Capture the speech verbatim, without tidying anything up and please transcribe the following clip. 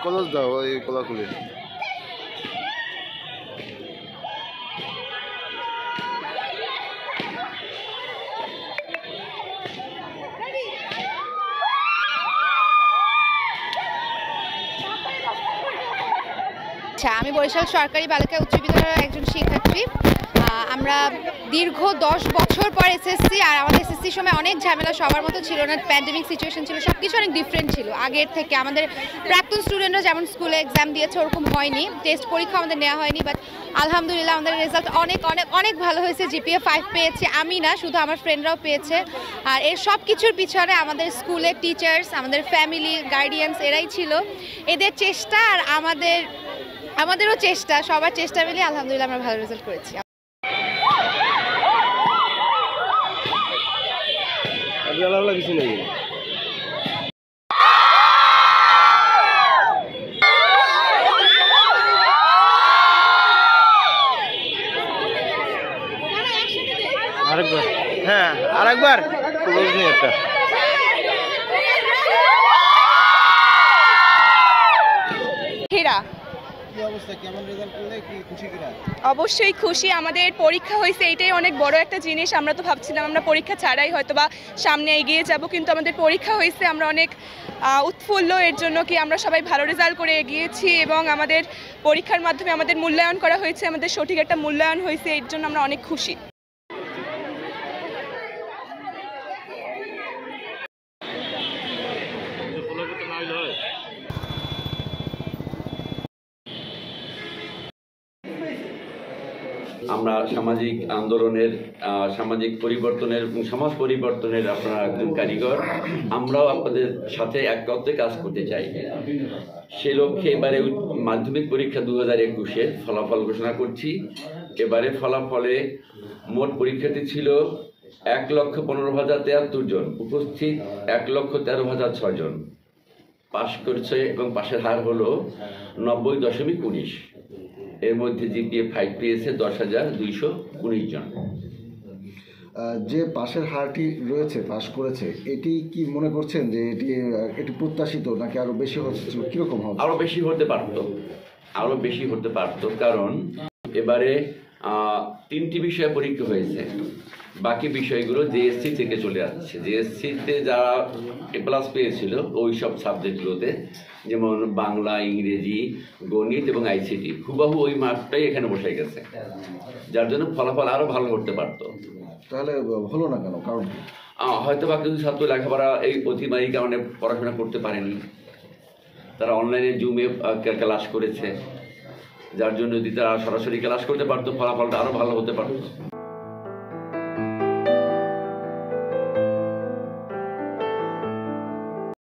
College দাও এই কোলাকুলি। আচ্ছা, আমি বরিশাল সরকারি বালিকা উচ্চ বিদ্যালয়ের একজন শিক্ষার্থী। আমরা দীর্ঘ দশ বছর পর এসএসসি, আর আমাদের এসএসসির সময় অনেক ঝামেলা সবার মতো ছিল না, প্যান্ডেমিক সিচুয়েশন ছিল, সব কিছু অনেক ডিফারেন্ট ছিল আগের থেকে। আমাদের প্রাক্তন স্টুডেন্টরা যেমন স্কুলে এক্সাম দিয়েছে ওরকম হয়নি, টেস্ট পরীক্ষা আমাদের নেওয়া হয়নি, বাট আলহামদুলিল্লাহ আমাদের রেজাল্ট অনেক অনেক অনেক ভালো হয়েছে। জিপিএ ফাইভ পেয়েছি আমি না, শুধু আমার ফ্রেন্ডরাও পেয়েছে। আর এর সব কিছুর পিছনে আমাদের স্কুলের টিচার্স, আমাদের ফ্যামিলি, গার্ডিয়ানস এরাই ছিল। এদের চেষ্টা আর আমাদের আমাদেরও চেষ্টা, সবার চেষ্টা মিলে আলহামদুলিল্লাহ আমরা ভালো রেজাল্ট করেছি। কিছু নেই। আরেকবার, হ্যাঁ আরেকবার ক্লোজ নেই একটা। হীরা কি অবস্থা, কেমন রেজাল্ট করলে কি খুশি কিনা? অবশ্যই খুশি। আমাদের পরীক্ষা হয়েছে, এটাই অনেক বড় একটা জিনিস। আমরা তো ভাবছিলাম আমরা পরীক্ষা ছাড়াই হয়তো বা সামনে এগিয়ে যাব, কিন্তু আমাদের পরীক্ষা হয়েছে, আমরা অনেক উৎফুল্ল এর জন্য কি আমরা সবাই ভালো রেজাল্ট করে এগিয়েছি এবং আমাদের পরীক্ষার মাধ্যমে আমাদের মূল্যায়ন করা হয়েছে, আমাদের সঠিক একটা মূল্যায়ন হয়েছে, এর জন্য আমরা অনেক খুশি। আমরা সামাজিক আন্দোলনের, সামাজিক পরিবর্তনের, সমাজ পরিবর্তনের আপনারা একজন কারিগর। আমরাও আপনাদের সাথে একত্রে কাজ করতে চাই। সে লক্ষ্যে এবারে মাধ্যমিক পরীক্ষা দু হাজার একুশের ফলাফল ঘোষণা করছি। এবারে ফলাফলে মোট পরীক্ষার্থী ছিল এক লক্ষ পনেরো হাজার তেয়াত্তর জন, উপস্থিত এক লক্ষ তেরো হাজার ছয় জন। পাশ করেছে এবং পাশের হার হলো নব্বই দশমিক উনিশ। এর মধ্যে জিপিএ ফাইভ পেয়েছে দশ হাজার দুইশো উনিশ জন। যে পাশের হারটি রয়েছে, পাশ করেছে, এটি কি মনে করছেন যে এটি এটি প্রত্যাশিত নাকি আরো বেশি হচ্ছে, কিরকম হবে? আরো বেশি হতে পারতো, আরো বেশি হতে পারতো, কারণ এবারে তিনটি বিষয়ে পরীক্ষা হয়েছে। বাকি বিষয়গুলো জেএসসি থেকে চলে আসছে। জেএসসিতে যারা এ প্লাস পেয়েছিল ওই সব সাবজেক্টগুলোতে, যেমন বাংলা, ইংরেজি, গণিত এবং আইসিটি, হুবাহু ওই মার্কটাই এখানে বসে গেছে, যার জন্য ফলাফল আরো ভালো করতে পারতো। তাহলে হলো না কেন? কারণ হয়তো বা কিছু ছাত্র লেখাপড়া এই অতিমারীর কারণে পড়াশোনা করতে পারেনি, তারা অনলাইনে জুমে ক্লাস করেছে, যার জন্য যদি তারা সরাসরি ক্লাস করতে পারতো ফলাফলটা আরো ভালো হতে পারতো।